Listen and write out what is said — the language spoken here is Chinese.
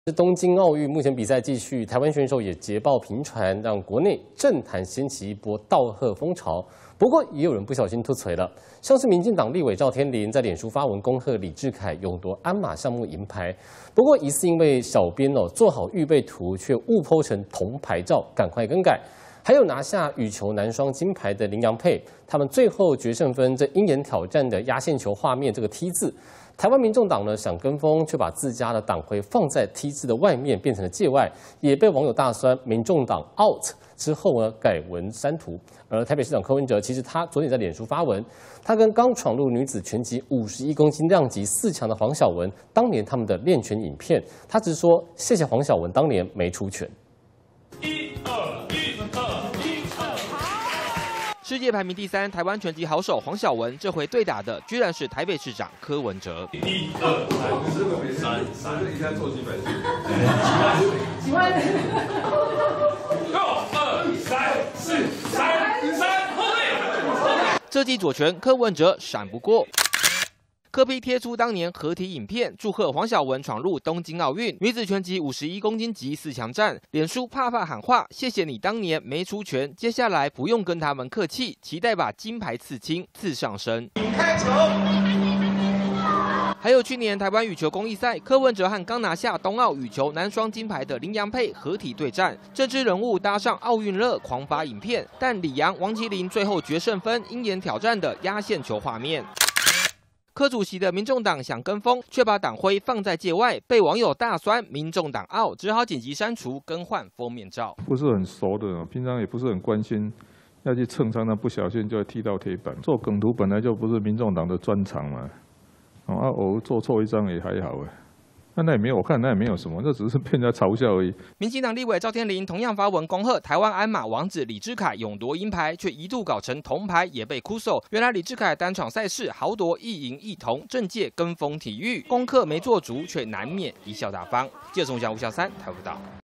东京奥运目前比赛继续，台湾选手也捷报频传，让国内政坛掀起一波道贺风潮。不过也有人不小心突锤了，像是民进党立委赵天麟在脸书发文恭贺李智凯勇夺鞍马项目银牌，不过疑似因为小编做好预备图，却误 po 成铜牌照，赶快更改。还有拿下羽球男双金牌的林洋配，他们最后决胜分这鹰眼挑战的压线球画面这个 T 字。台湾民众党呢想跟风，却把自家的党徽放在 T 字的外面，变成了界外，也被网友大酸民众党 out 之后呢改文删图。而台北市长柯文哲其实他昨天在脸书发文，他跟刚闯入女子拳击51公斤量级4强的黄晓雯，当年他们的练拳影片，他只说谢谢黄晓雯当年没出拳。 世界排名第3，台湾拳击好手黄晓雯，这回对打的居然是台北市长柯文哲。1、2、3， 你现在做几本？ 几万 6、2、3、4、3、后退。 这记左拳柯文哲闪不过。柯 P 贴出当年合体影片，祝贺黄晓雯闯入东京奥运女子拳击51公斤级4强战。脸书啪啪喊话：谢谢你当年没出拳，接下来不用跟他们客气，期待把金牌刺青刺上身。 开球。 还有去年台湾羽球公益赛，柯文哲和刚拿下冬奥羽球男双金牌的林洋配合体对战，政治人物搭上奥运热狂发影片，但李洋、王麒麟最后决胜分鹰眼挑战的压线球画面。柯主席的民众党想跟风，却把党徽放在界外，被网友大酸，民众党out，只好紧急删除，更换封面照。 不是很熟的，平常也不是很关心，要去蹭，常常不小心就会踢到铁板。做梗图本来就不是民众党的专长嘛，偶尔做错一张也还好哎。那也没有，我看那也没有什么，这只是被人家嘲笑而已。 民进党立委赵天麟同样发文恭贺台湾鞍马王子李智凯勇夺银牌，却一度搞成铜牌，也被哭诉。原来李智凯单场赛事豪夺1银1铜，政界跟风体育，功课没做足，却难免贻笑大方。记者宋翔、吴小三台报道。